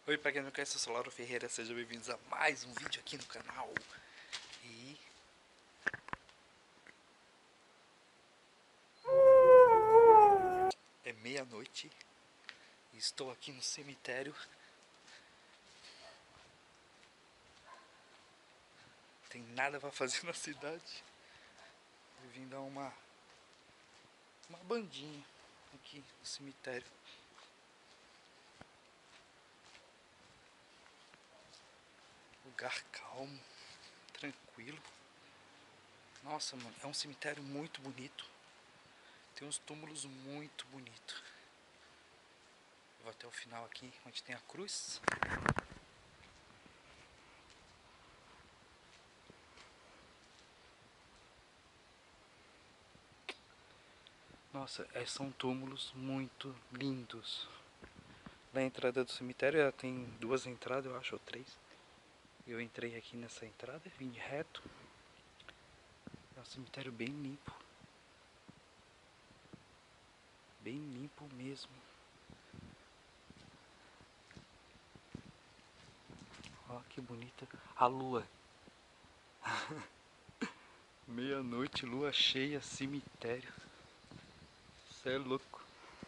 Oi, pra quem não conhece, eu sou Lauro Ferreira, sejam bem-vindos a mais um vídeo aqui no canal. E é meia-noite e estou aqui no cemitério. Tem nada pra fazer na cidade. Eu vim dar uma bandinha aqui no cemitério. Lugar calmo, tranquilo. Nossa, mano, é um cemitério muito bonito. Tem uns túmulos muito bonitos. Vou até o final aqui, onde tem a cruz. Nossa, são túmulos muito lindos. Na entrada do cemitério ela tem duas entradas, eu acho, ou três. Eu entrei aqui nessa entrada, vim reto. É um cemitério bem limpo. Bem limpo mesmo. Ó, que bonita a lua. Meia-noite, lua cheia, cemitério. Cê é louco.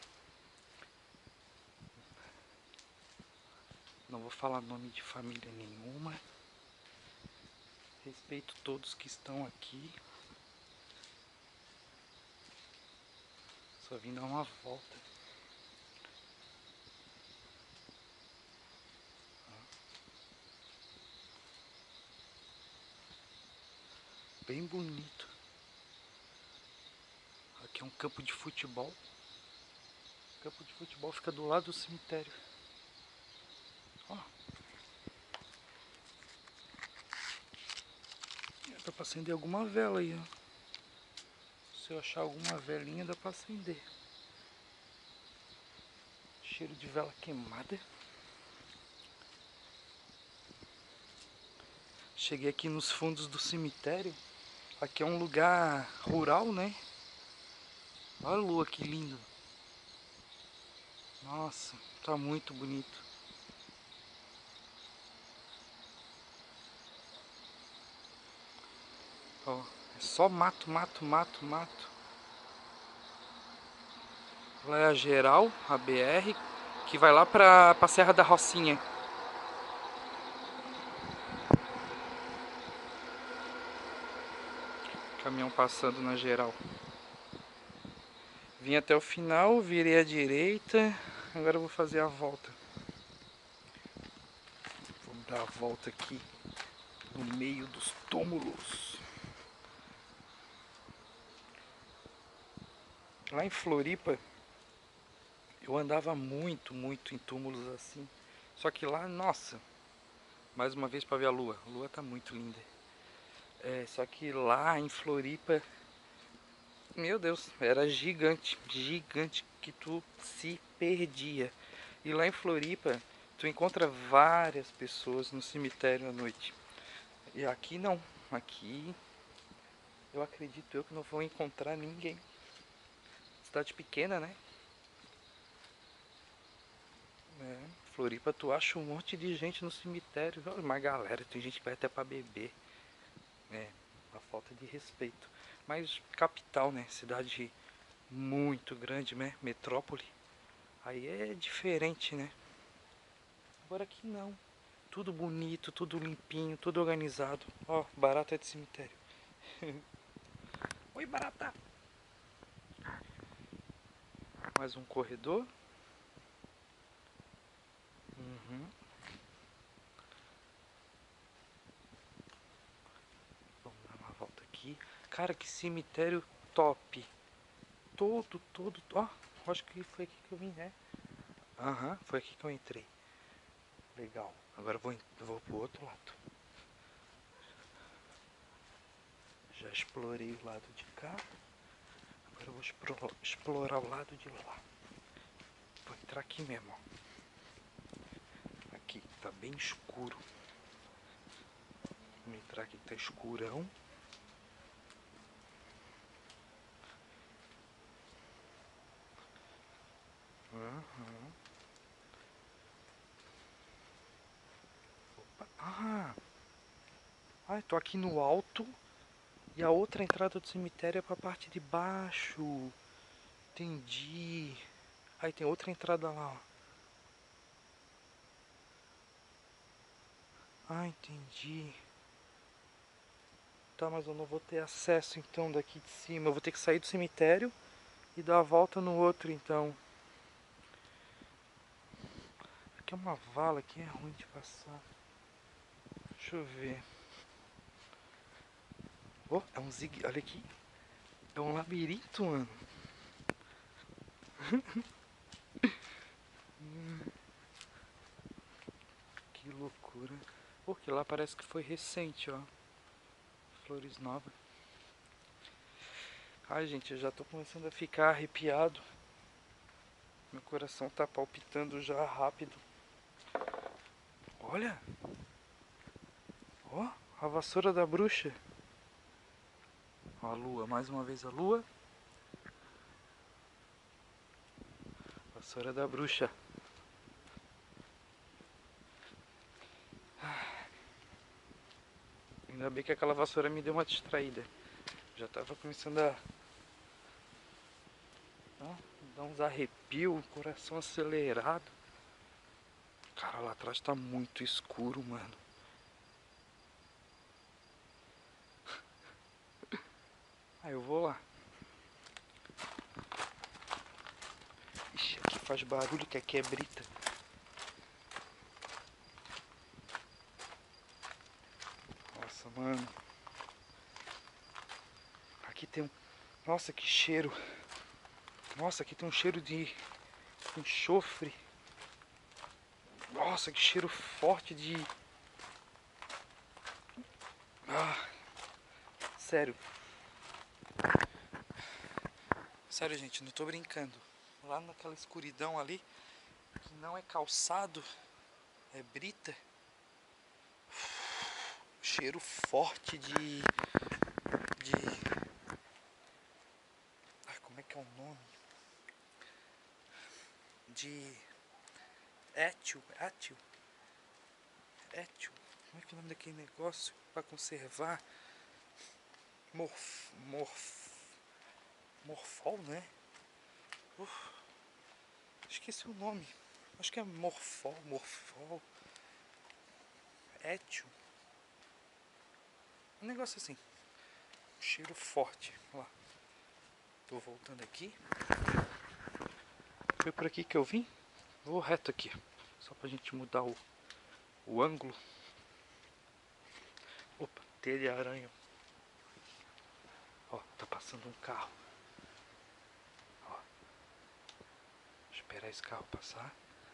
Não vou falar nome de família nenhuma. Respeito todos que estão aqui. Só vim dar uma volta. Bem bonito. Aqui é um campo de futebol. O campo de futebol fica do lado do cemitério. Ó. Dá pra acender alguma vela aí, ó. Se eu achar alguma velinha, dá pra acender. Cheiro de vela queimada. Cheguei aqui nos fundos do cemitério. Aqui é um lugar rural, né? Olha a lua, que lindo. Nossa, tá muito bonito. Ó, é só mato, mato, mato, mato. Lá é a geral, a BR, que vai lá pra Serra da Rocinha. Caminhão passando na geral. Vim até o final, virei à direita. Agora eu vou fazer a volta. Vamos dar a volta aqui no meio dos túmulos. Lá em Floripa, eu andava muito, muito em túmulos assim. Só que lá, nossa, mais uma vez para ver a lua. A lua tá muito linda. Só que lá em Floripa, meu Deus, era gigante, gigante que tu se perdia. E lá em Floripa, tu encontra várias pessoas no cemitério à noite. E aqui não, aqui eu acredito eu que não vou encontrar ninguém. Cidade pequena, né? Floripa, tu acha um monte de gente no cemitério. Uma galera, tem gente que vai até pra beber. A falta de respeito. Mas capital, né? Cidade muito grande, né? Metrópole. Aí é diferente, né? Agora aqui não. Tudo bonito, tudo limpinho, tudo organizado. Ó, barata é de cemitério. Oi, barata! Mais um corredor. Uhum. Vamos dar uma volta aqui. Cara, que cemitério top. Todo. Ó, acho que foi aqui que eu vim, né? Aham, foi aqui que eu entrei. Legal. Agora eu vou pro outro lado. Já explorei o lado de cá. Agora eu vou explorar o lado de lá. Vou entrar aqui mesmo, ó. Aqui tá bem escuro. Vou entrar aqui que tá escurão. Uhum. Ai, tô aqui no alto. E a outra entrada do cemitério é pra parte de baixo. Entendi. Aí tem outra entrada lá, ó. Ah, entendi. Tá, mas eu não vou ter acesso então daqui de cima. Eu vou ter que sair do cemitério e dar a volta no outro então. Aqui é uma vala, aqui é ruim de passar. Deixa eu ver. Oh, é um zigue. Olha aqui. É um labirinto, mano. Que loucura. Porque lá parece que foi recente, ó. Flores novas. Ai, gente, eu já tô começando a ficar arrepiado. Meu coração tá palpitando já rápido. Olha! Ó, a vassoura da bruxa. Ó, a lua, mais uma vez a lua. Vassoura da bruxa. Ainda bem que aquela vassoura me deu uma distraída. Já tava começando a dar uns arrepios, coração acelerado. Cara, lá atrás tá muito escuro, mano. Aí eu vou lá. Ixi, aqui faz barulho que aqui é brita. Nossa, mano. Aqui tem um... Nossa, que cheiro. Nossa, aqui tem um cheiro de enxofre. Nossa, que cheiro forte de... Ah, sério. Sério, gente, não tô brincando. Lá naquela escuridão ali, que não é calçado, é brita. Cheiro forte de... Ai, como é que é o nome? De... Étil. Como é que é o nome daquele negócio para conservar? Morfol, né? Esqueci o nome. Acho que é morfol. Étil. Um negócio assim. Um cheiro forte. Olha lá. Tô voltando aqui. Foi por aqui que eu vim. Vou reto aqui. Só pra gente mudar o ângulo. Opa, teia de aranha. Ó, tá passando um carro. Ó. Esperar esse carro passar.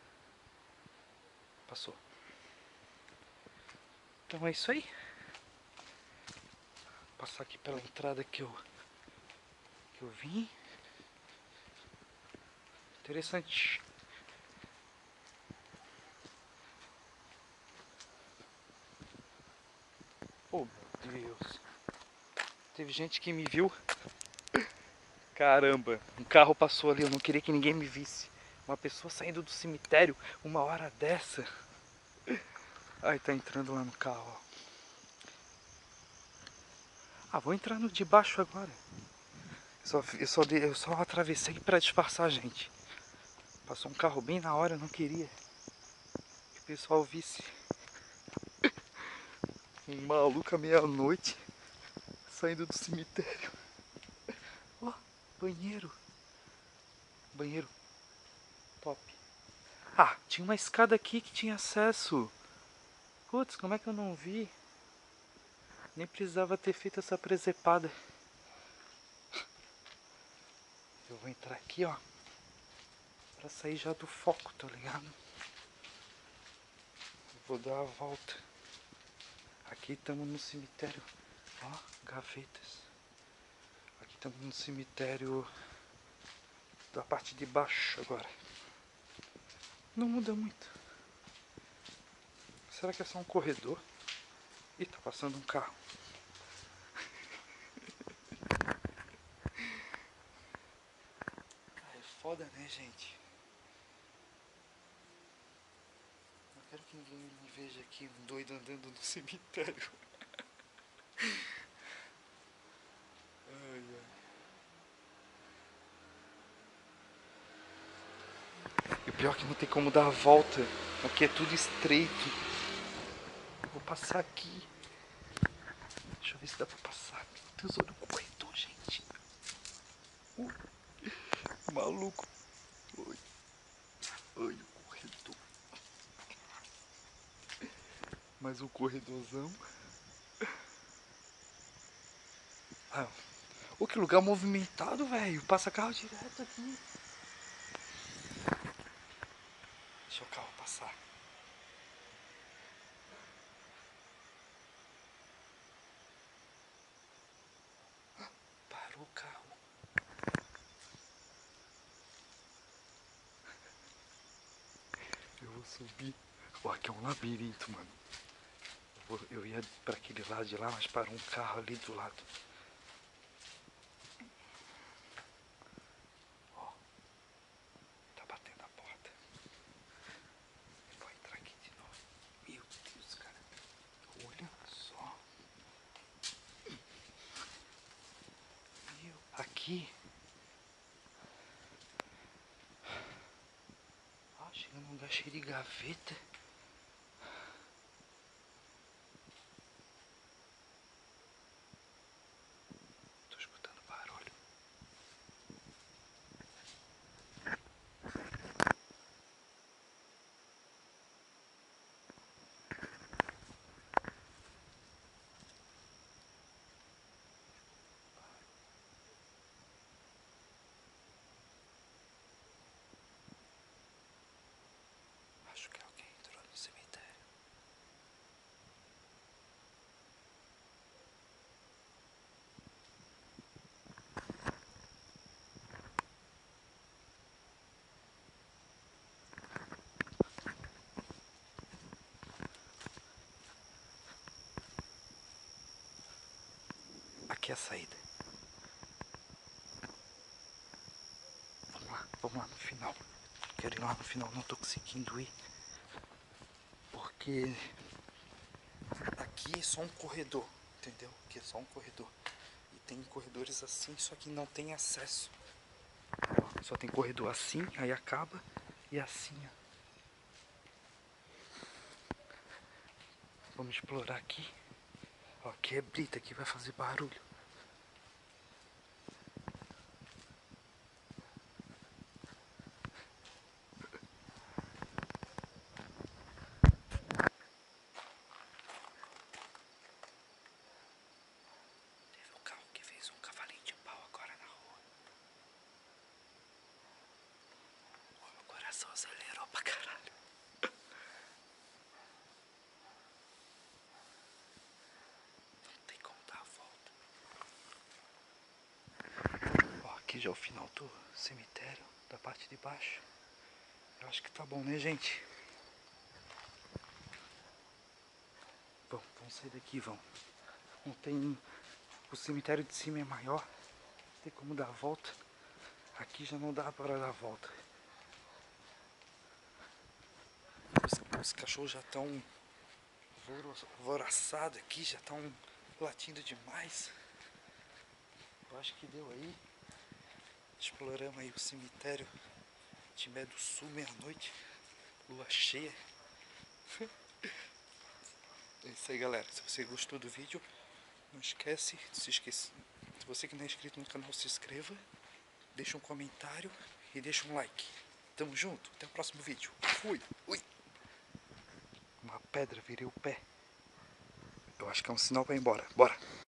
Passou. Então é isso aí. Vou passar aqui pela entrada que eu vim. Interessante. Oh, meu Deus. Teve gente que me viu. Caramba, um carro passou ali, eu não queria que ninguém me visse. Uma pessoa saindo do cemitério uma hora dessa. Ai, tá entrando lá no carro, ó. Ah, vou entrar no de baixo agora. Eu só atravessei pra disfarçar a gente. Passou um carro bem na hora, eu não queria que o pessoal visse. Um maluco à meia-noite saindo do cemitério. Ó, banheiro. Banheiro top. Ah, tinha uma escada aqui que tinha acesso. Putz, como é que eu não vi? Nem precisava ter feito essa presepada. Eu vou entrar aqui, ó. Pra sair já do foco, tá ligado? Vou dar a volta. Aqui estamos no cemitério. Ó, gavetas. Aqui estamos no cemitério da parte de baixo agora. Não muda muito. Será que é só um corredor? Ih, tá passando um carro. É foda, né, gente? Não quero que ninguém me veja aqui, um doido andando no cemitério. Pior que não tem como dar a volta. Aqui é tudo estreito. Vou passar aqui. Deixa eu ver se dá pra passar. Meu Deus, olha o corredor, gente. Maluco. Oi. Olha o corredor. Mais um corredorzão. Ah, oh, que lugar movimentado, velho. Passa carro direto aqui. Deixa o carro passar. Parou o carro. Eu vou subir. Ó, aqui é um labirinto, mano. Eu ia pra aquele lado de lá, mas parou um carro ali do lado. Ó, tá batendo a porta. Vou entrar aqui de novo. Meu Deus, cara. Olha só. Meu, aqui. Ó, chega num lugar cheio de gaveta. Tô escutando barulho. Acho que alguém entrou no cemitério. Aqui é a saída. Vamos lá no final. Quero ir lá no final, não tô conseguindo ir. Porque aqui é só um corredor, entendeu? Aqui é só um corredor. E tem corredores assim, só que não tem acesso. Ó, só tem corredor assim, aí acaba e assim, ó. Vamos explorar aqui. Ó, aqui é brita, aqui vai fazer barulho. Teve um carro que fez um cavalinho de pau agora na rua. O meu coração acelerou pra caralho. Não tem como dar a volta. Ó, aqui já é o final do cemitério, da parte de baixo. Eu acho que tá bom, né, gente? Bom, vamos sair daqui, vamos. Não tem... O cemitério de cima é maior. Não tem como dar a volta. Aqui já não dá para dar a volta. Os cachorros já estão alvoroçados aqui, já estão latindo demais. Eu acho que deu aí. Exploramos aí o cemitério de Mé do Sul, meia-noite. Lua cheia. É isso aí, galera. Se você gostou do vídeo, não esquece. Se você que não é inscrito no canal, se inscreva. Deixa um comentário e deixa um like. Tamo junto. Até o próximo vídeo. Fui. Ui. Uma pedra, virei o pé. Eu acho que é um sinal pra ir embora. Bora.